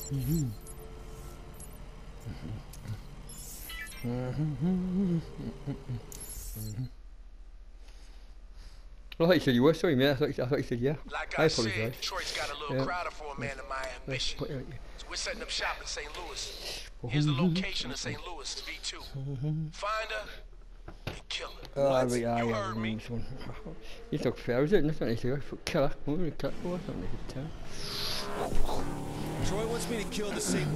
I thought you said you were. Sorry, mate. I thought you said yeah. Like I I apologise. said, Detroit's got a little crowded for a man of my ambition. So we're setting up shop in St. Louis. Here's the location of St. Louis, V2. Find her and kill her. Oh, What? yeah, You yeah. heard me. You talk fair, is it? That's not nice. Killer. Oh, killer. Oh, that's not nice. Troy wants me to kill the St.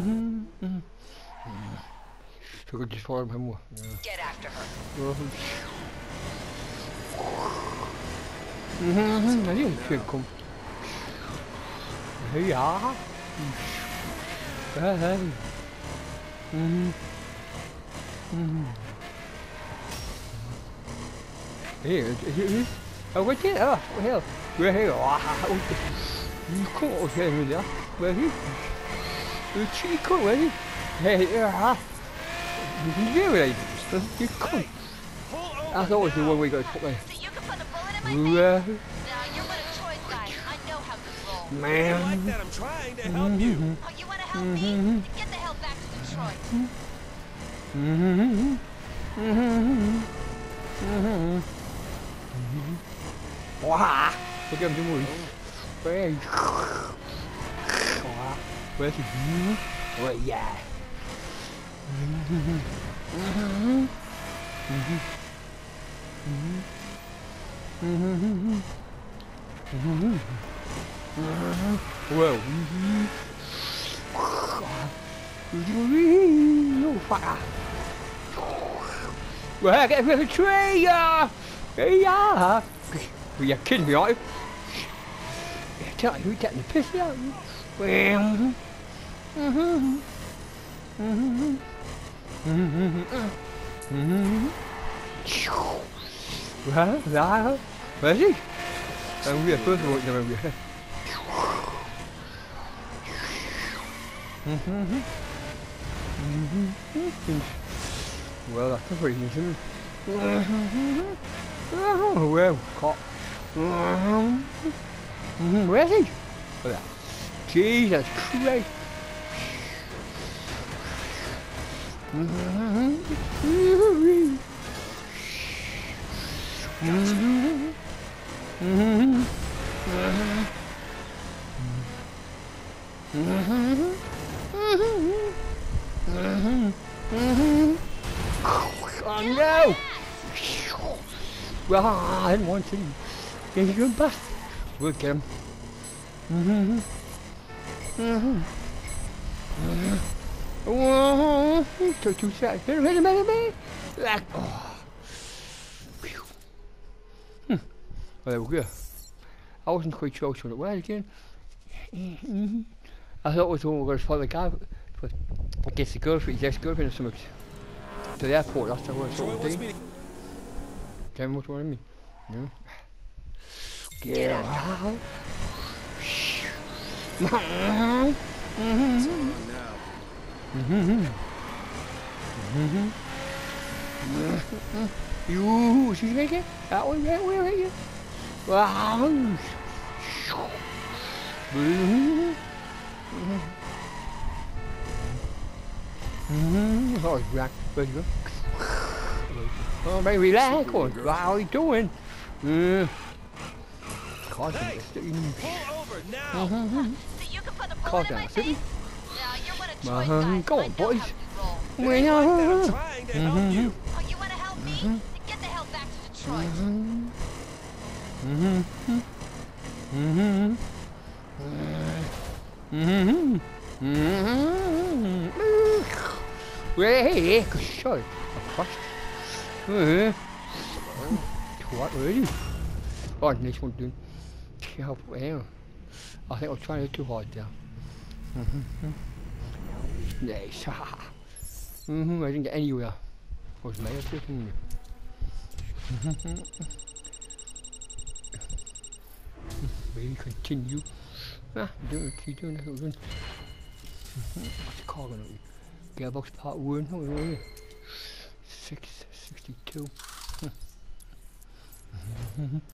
So good, just follow him more. Get after her. I didn't see it come. Ja. Hey. Here, oh, what's it? Oh, what the hell? We're here. You come over here, yeah? Where are you? You come, where are you? Hey, yeah. You really? You come. I thought it was the one we got to put there. So you can put a bullet in my Yeah. face? Now you're one of Troy's guys. I know how to roll. Man. Like that, I'm trying to help you. Oh, you want to help me? Get the hell back to Detroit. Wow. Look at him doing. Where? Where's he? Oh, yeah. Whoa. No fire. Well, get rid of the tree, yeah. Yeah. Well, you're kidding me, aren't you? Tell you, you're getting the piss out of you. Well. Well, where's he? I'm here first of all, never here. Well, that's a reason. Well, caught. Where's he? Jesus Christ. Oh no! Well, I didn't want to. Get him back. We'll get him. Oh, took 2 seconds. Hit him. Like, oh. Well, there we go. I wasn't quite sure what it was again. I thought it was the one we were going to follow the guy. I guess the girlfriend, his ex-girlfriend or something. To the airport, that's what I thought it was. Tell me what you want me. No. Get out. You, she's making that one, yeah, where are you? Wow. Oh, right, where'd you go? Oh, baby, relax. Wow, how are you doing? Hey, pull over now. So you can put a bullet in my face? Now you're one of Troy's guys. Go I on, know boys. how to roll. Like that, I'm trying to help you. Oh, you want to help me? Then get the hell back to Detroit. Hey, shut it. What are you? Oh, next one, dude. Help, I think I was trying to do too hard there. Nice. I didn't get anywhere. I was made of it. We continue. You're doing that. What's the car going to be? Gearbox part 1. How are you? 662.